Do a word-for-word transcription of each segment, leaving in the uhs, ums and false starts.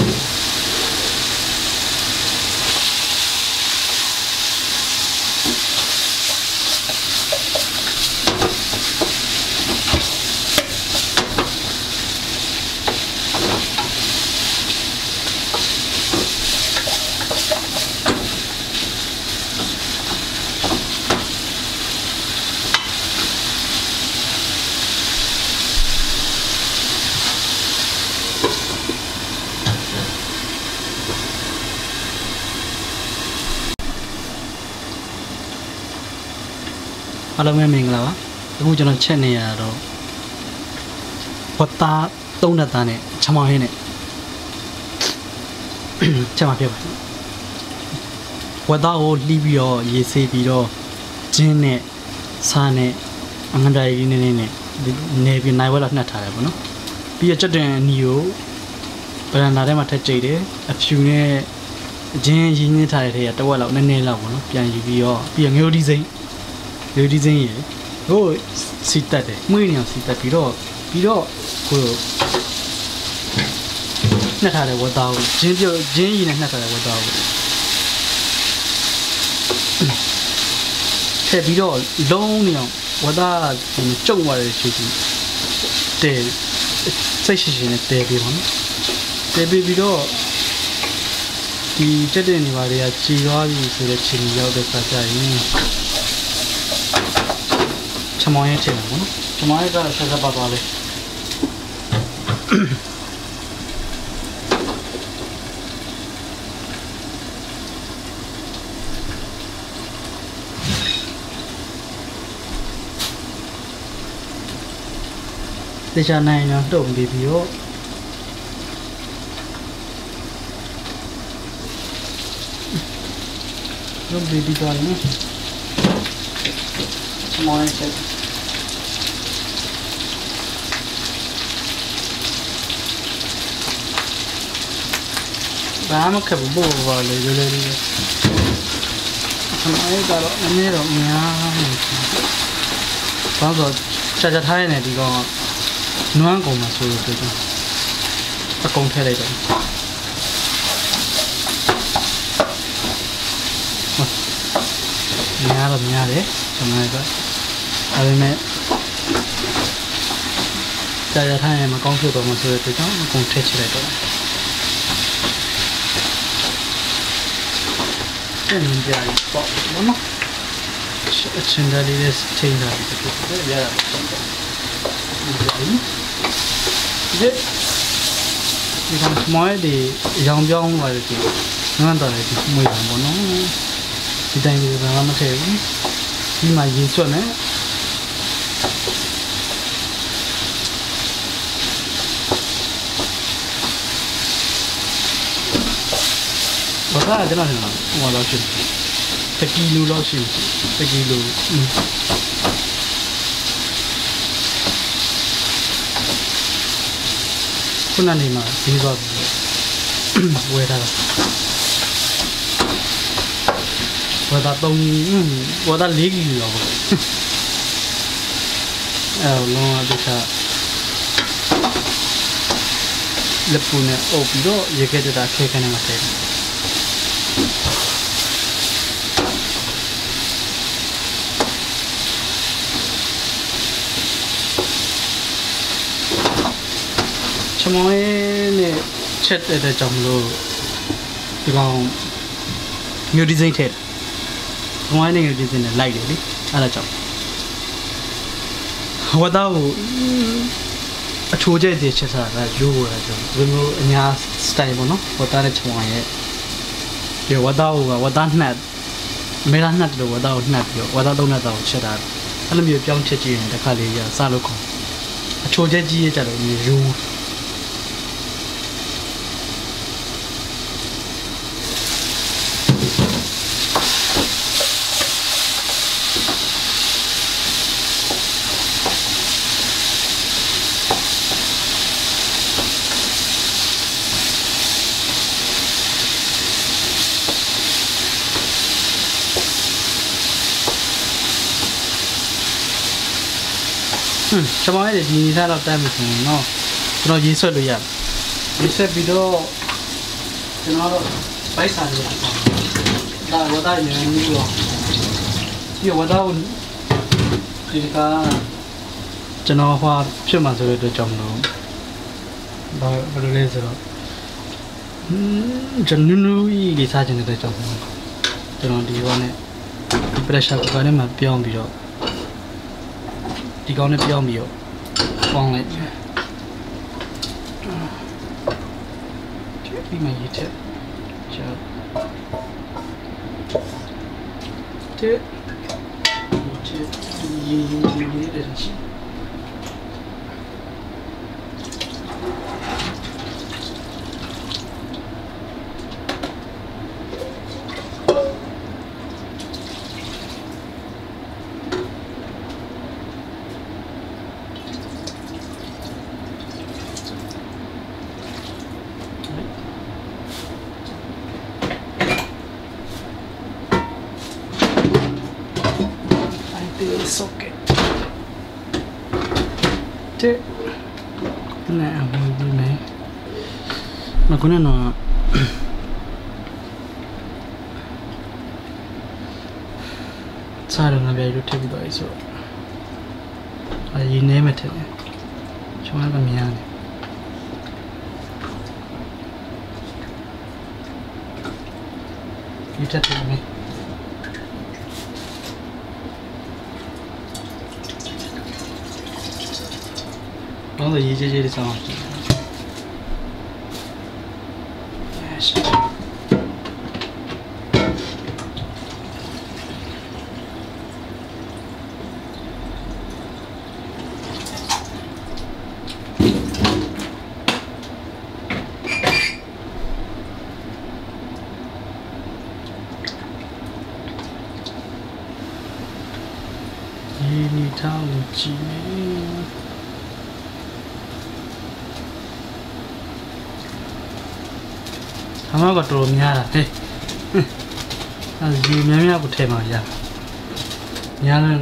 အားလုံးပဲမင်္ဂလာပါအခုကျွန်တော်ချက်နေရတော့ဝတ်သားသုံးနှစ်သားနဲ့ချမောင်းဟင်းနဲ့ချက်မှာပြပါဝတ်သားကိုလှီးပြီးတော့ရေဆေးပြီးတော့ဂျင်းနဲ့ဆားနဲ့အငတိုင်းနေနေနဲ့နေပြီးနိုင်ဝက်လောက်နှက်ထားတယ်ပေါ့နော်ပြီးတော့ချက်တင်အနီကိုဗရန်ဒါထဲမှာထည့်ကြိတ်တယ်အဖြူနဲ့ဂျင်းရင်းနှင်းထားတဲ့ထဲကတဝက်လောက်နည်းနည်းလောက်ပေါ့နော်ပြန်ယူပြီးတော့ပြီးတော့ငိုဒီစိမ့်လေဒီစင်းရေဟိုစီတက်တယ်မွေးနေအောင်စီတက်ပြီးတော့ပြီးတော့ဟိုနှက်ထားတဲ့ဝတ်သားကိုဂျင်းပြုတ်ဂျင်းရည်နဲ့နှက်ထားတဲ့ဝတ်သားကိုထည့်ပြီးတော့လုံးနေအောင်ဝတ်သားကျုံသွားတဲ့ရှိရှိတဲစိတ်ရှိရှိနဲ့တဲပြီးပါမယ်တဲပြီးပြီးတော့ဒီတက်တဲ့နေပါတွေကကြည်သွားပြီဆိုတဲ့ချိန်ရောက်တဲ့ခါကျရင်ချမောင်းရဲ့ထည့်မယ်ပေါ့နော်ချမောင်းရဲ့ကဆက်ဆက်ပါပါလေးတေချာနိုင်တော့တုံပြီးပြီးတော့တုံပြီးပြီးတော့နော်ချမောင်းရဲ့ထည့်ဘာမှခက်ဘူးဘောပါလေလေလေအမေကတော့အမေတော့များနေဘာလို့ကြာကြာထားရနေဒီကောင်နွမ်းကုန်မှာဆိုလို့ပြောတယ်အကုန်ထည့်လိုက်တယ်များတော့များတယ်ကျွန်တော်ကဒါပေမဲ့ကြာကြာထားရင်မကောင်းဖြစ်တော့မှဆိုတော့ကြောင့်အကုန်ထည့်ချလိုက်တော့这明家里包了吗？现在里的听着这个这也真的，明家里，这你看买的羊标我的地，俺到那地没羊不弄，你等于让他们吃，你买一做呢？我咋在那里呢？我老去，一キロ老去，一キロ，嗯。ခုနနေမှာဈေးသွားပြီးဝယ်ထားတာဝယ်တာသုံးဝယ်တာလေးကီလိုလောက်အဲလုံးဝဒီစားလက်ပူနဲ့အုပ်ပြီးတော့ရေခဲတက်တာခဲခဲနဲ့မထည့်ဘူးချမောင်းနဲ့ချက်တဲ့ကြောင့်မလို့ဒီကောင်မျိုးဒီဇိန်းထည့်ချမောင်းနဲ့မျိုးဒီဇိန်းနဲ့လိုက်တယ်လေအဲ့ဒါကြောင့်ဝတ်သားကိုအချိုးကျဲကျဲချက်စားတာရိုးရတာဒီလိုအညာစတိုင်ပေါ့နော်ဝတ်သားနဲ့ချမောင်းရဲ့ဒီဝတ်သားကိုဝတ်သားနှက်မေလာနှက်လို့ဝတ်သားကိုနှက်ပြီးတော့ဝတ်သားသုံးနှက်သားကိုချက်တာအဲ့လိုမျိုးပြောင်းချက်ကြည့်ရင်တစ်ခါလေးရစလို့ခေါ်အချိုးကျဲကြီးရကြလို့ရိုးချမောင်းရဲ့ဒီစားတော့တမ်းပြီဆိုရင်တော့ကျွန်တော်ရေးဆွဲလို့ရတယ်ရေးဆွဲပြီးတော့ကျွန်တော်တို့ဗိုက်စာတွေအဆောင်ဒါဝတ်သားနေနေလို့ဒီဝတ်သားကိုဒီကကျွန်တော်ဟွာဖြစ်မှာဆိုတဲ့အတွက်ကြောင့်မလို့ဘာဘယ်လိုလဲဆိုတော့ကျွန်တော်နူးကြီးလေးစားခြင်းတဲ့ကြောင့်ကျွန်တော်ဒီကောနဲ့ဒီ pressure cooker နဲ့မှပြောင်းပြီးတော့ဒီကောနဲ့ပြောင်းပြီးတော့ပေါင်းလိုက်ဒီမှာရစ်ချက်ချာတဲ့ဒီဒီဒီဒီတဲ့ချင်း socket te na mo di me ma kuna no sa na bya yu thep bi doi so a yi ne ma the chwa ba mya ne yi that me All the easy easy sound. Yes. Ini tahu cini. Hama ko to nya da he a ji mya mya ko the ma ya nya lan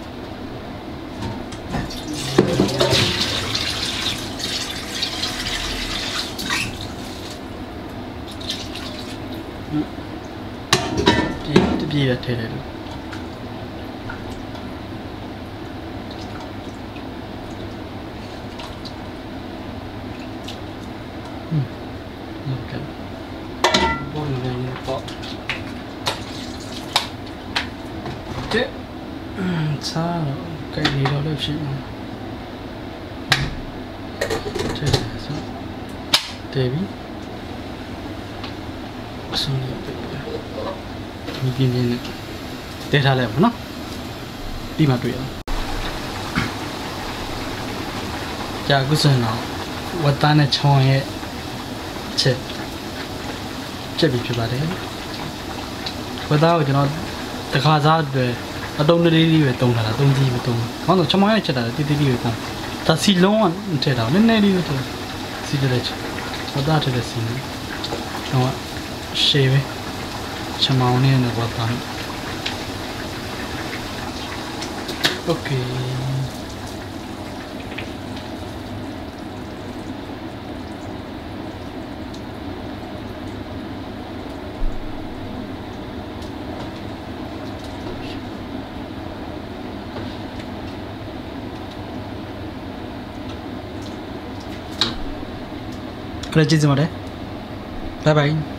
di di ya the le hmm okay Thế sao cái gì đó được chị thế là sao thế bí xong rồi mình pin này thế ra lại nó đi mà tụi cha cứ xem nào vật tan này cho ấy chết chết bị chụp lại đấy vật tao cho nó tất cả ra rồi ở đông nơi đi về đông là đông gì về đông có nó trong mấy chuyện là đi đi đi về đông ta xin lỗi anh thế nào nên này đi về đông xin được chứ vật tao thì là xin nó xe về chăm máu này là vật tao ok 그래 지지 말해. 바이바이.